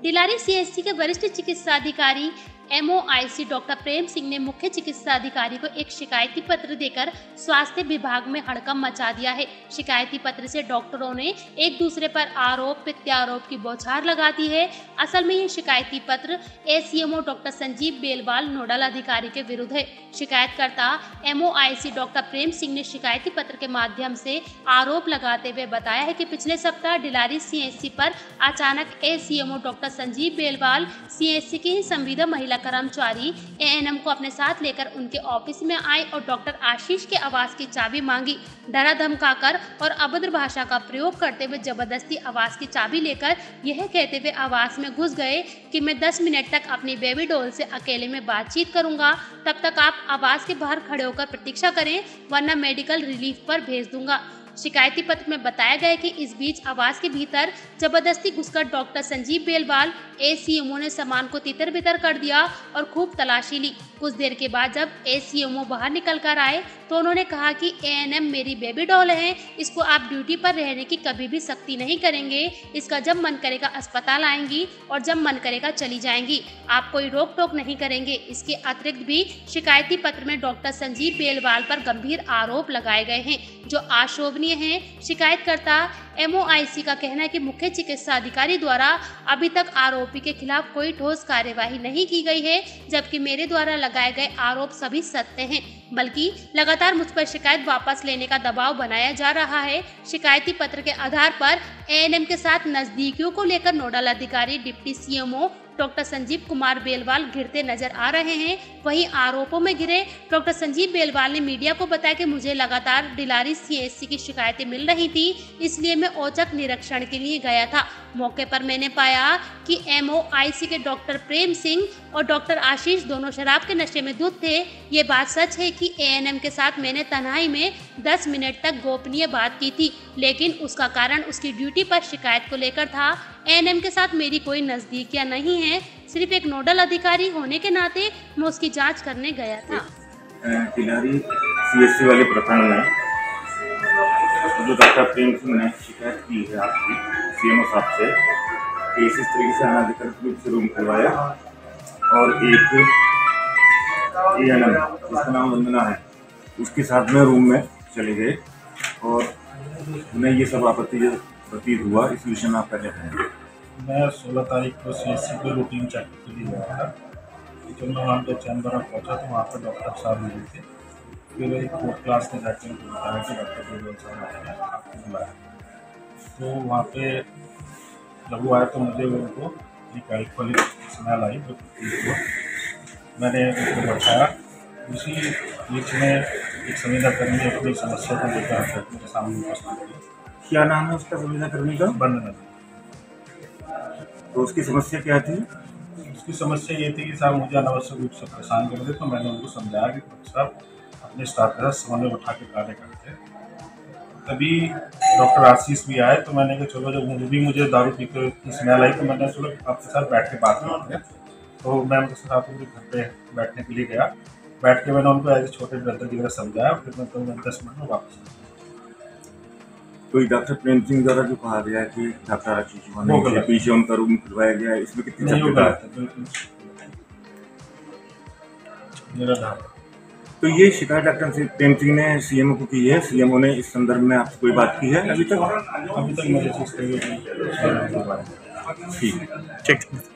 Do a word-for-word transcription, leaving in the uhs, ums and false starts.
Dilari CHC के वरिष्ठ चिकित्सा अधिकारी एमओआईसी डॉक्टर प्रेम सिंह ने मुख्य चिकित्सा अधिकारी को एक शिकायती पत्र देकर स्वास्थ्य विभाग में हड़कंप मचा दिया है। शिकायती पत्र से डॉक्टरों ने एक दूसरे पर आरोप प्रत्यारोप की बौछार लगा दी है। असल में ये शिकायती पत्र ACMO doctor Sanjeev Belwal nodal अधिकारी के विरुद्ध है। शिकायतकर्ता एमओआईसी डॉक्टर प्रेम सिंह ने शिकायती पत्र के माध्यम से आरोप लगाते हुए बताया है कि पिछले सप्ताह डिलारी सीएचसी पर अचानक ACMO doctor Sanjeev Belwal CHC की ही संविदा महिला कर्मचारी एएनएम को अपने साथ लेकर उनके ऑफिस में आए और डॉक्टर आशीष के आवास की चाबी मांगी। डरा धमकाकर और अभद्र भाषा का प्रयोग करते हुए जबरदस्ती आवास की चाबी लेकर यह कहते हुए आवास में घुस गए कि मैं दस मिनट तक अपनी बेबी डॉल से अकेले में बातचीत करूंगा, तब तक आप आवास के बाहर खड़े होकर प्रतीक्षा करें वरना मेडिकल रिलीफ पर भेज दूंगा। शिकायती पत्र में बताया गया कि इस बीच आवास के भीतर जबरदस्ती घुसकर डॉक्टर संजीव बेलवाल एसीएमओ ने सामान को तितर बितर कर दिया और खूब तलाशी ली। कुछ देर के बाद जब एसीएमओ बाहर निकल कर आए तो उन्होंने कहा कि एएनएम मेरी बेबी डॉल है, इसको आप ड्यूटी पर रहने की कभी भी सख्ती नहीं करेंगे, इसका जब मन करेगा अस्पताल आएंगी और जब मन करेगा चली जाएंगी, आप कोई रोक टोक नहीं करेंगे। इसके अतिरिक्त भी शिकायती पत्र में डॉक्टर संजीव बेलवाल पर गंभीर आरोप लगाए गए हैं जो अशोभनीय हैं। शिकायतकर्ता एमओआईसी का कहना है कि मुख्य चिकित्सा अधिकारी द्वारा अभी तक आरोपी के खिलाफ कोई ठोस कार्यवाही नहीं की गई है, जबकि मेरे द्वारा लगाए गए आरोप सभी सत्य हैं, बल्कि लगातार मुझ पर शिकायत वापस लेने का दबाव बनाया जा रहा है। शिकायती पत्र के आधार पर एएनएम के साथ नजदीकियों को लेकर नोडल अधिकारी deputy CMO doctor Sanjeev Kumar Belwal घिरते नजर आ रहे हैं। वहीं आरोपों में घिरे डॉक्टर संजीव बेलवाल ने मीडिया को बताया कि मुझे लगातार डिलारी सीएचसी की शिकायतें मिल रही थी, इसलिए मैं औचक निरीक्षण के लिए गया था। मौके पर मैंने पाया कि एमओआईसी के डॉक्टर प्रेम सिंह और डॉक्टर आशीष दोनों शराब के नशे में धुत थे। ये बात सच है कि एएनएम के साथ मैंने तन्हाई में दस मिनट तक गोपनीय बात की थी, लेकिन उसका कारण उसकी ड्यूटी पर शिकायत को लेकर था। एएनएम के साथ मेरी कोई नजदीकियां नहीं है, सिर्फ एक नोडल अधिकारी होने के नाते मैं उसकी जांच करने गया था। डिलारी सीएचसी वाले प्रकरण में जो डॉक्टर प्रेम सिंह ने शिकायत की है आपकी सीएमओ साहब से कि इस तरीके से अनाधिकृत रूप से रूम खुलवाया और एक एएनएम जिसका नाम वंदना है उसके साथ में रूम में चले गए और उन्हें ये सब आपत्ति प्रतीत हुआ। इस विषय में आप क्या कहते हैं? मैं सोलह तारीख को सीएचसी पे रूटीन चेक के लिए गया था। जब मैं वहाँ पे चैम्बर में पहुँचा तो वहाँ पर डॉक्टर साहब मिले थे। फिर एक फोर्थ क्लास ने जाकर उनको बताया कि डॉक्टर बेलवाल साहब आए हैं, आपको बुलाया। तो वहाँ पे जब वो आया तो मुझे उनको एक अल्कोहलिक स्मेल आई, तो मैंने उनको बैठाया। उसी बीच में एक संविदा कर्मी अपनी समस्या को लेकर मेरे सामने उपस्थित हुई। क्या नाम है उसका संविदा कर्मी का? वंदना। तो उसकी समस्या क्या थी? उसकी समस्या ये थी कि साहब मुझे अनावश्यक रूप से परेशान कर रहे थे। तो मैंने उनको समझाया कि डॉक्टर साहब अपने स्टाफ के साथ समन्वय उठा के कार्य करते हैं। तभी डॉक्टर आशीष भी आए तो मैंने कहा चलो, जब मुझे भी मुझे दारू पी कर स्मेल आई तो मैंने चलो आपके साथ बैठ के बात करते हैं। तो मैं उनके साथ उनके घर पे बैठने के लिए गया। बैठ के मैंने उनको एज ए छोटे ब्रदर की तरह समझाया। फिर मैं तो मैं दस मिनट में वापस आया। कोई डॉक्टर प्रेम सिंह द्वारा जो कहा गया है कि डॉक्टर आशीष ने पीछे उनका रूम खुलवाया गया है, इसमें कितनी नहीं होगा बिल्कुल मेरा धार। तो ये शिकायत डॉक्टर प्रेम सिंह ने सीएमओ को की है। सीएमओ ने इस संदर्भ में आपसे कोई बात की है अभी तक? अभी तक मुझे चीज़ कही ठीक है।